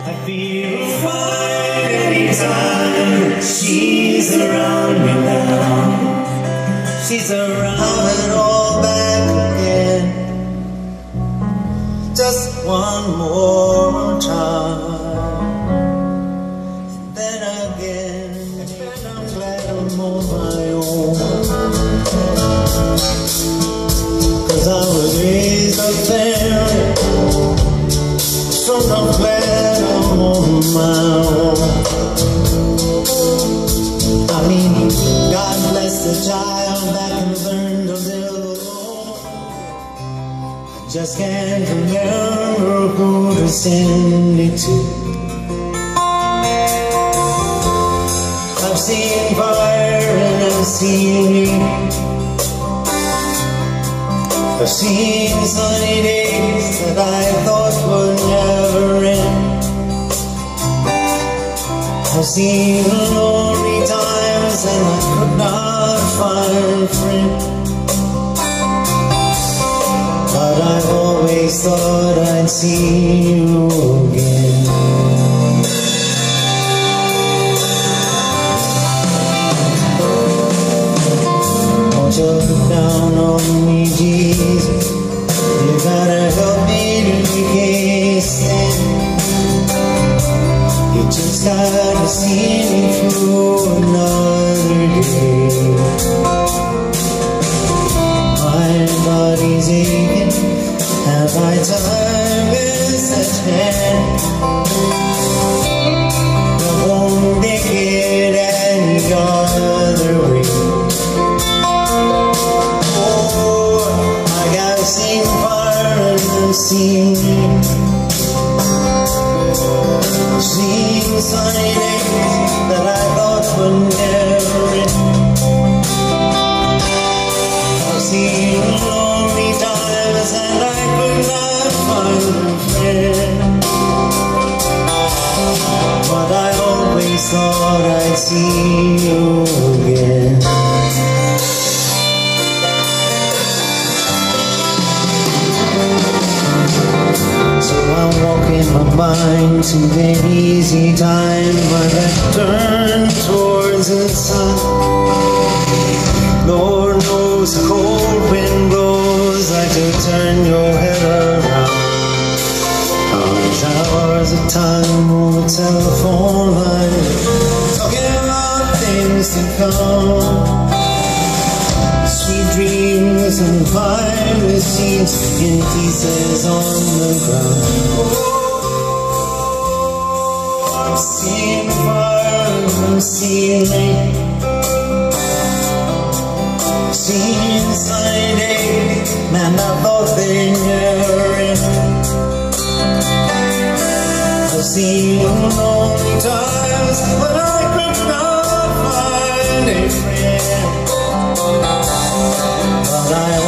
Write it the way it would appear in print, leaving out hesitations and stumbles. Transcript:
I feel fine anytime she's around me now. She's around. Have it all back again, just one more time. And then again, and I'm glad I'm on my own, 'cause I was raised up there, so I'm glad I'm on my own. I mean, God bless the child that can learn to live alone. I just can't remember who to send it to. I've seen fire and I've seen rain. I've seen sunny days that I thought would never end. I've seen lonely times and I could not find a friend. But I've always thought I'd see you again. Won't you look down on me, Jesus? You gotta help me to make a stand. You just gotta see me through another day. My body's aching and my time is at hand. I won't make it any other way. Seen fire and seen rain, seen sunny days that I thought would never end. I've seen lonely times and I could not find a friend. But I always thought I'd see you again. So I'm walking my mind to an easy time, my back turned towards the sun. Lord knows the cold wind blows like to turn your head around. There's hours of time on the telephone line, talking about things to come. Sweet dreams and behind the scenes in pieces on the ground. Oh, I've seen fire and I've seen rain, seen sunny days, man, I thought they'd never end. I've seen lonely times when I could not find a friend. But I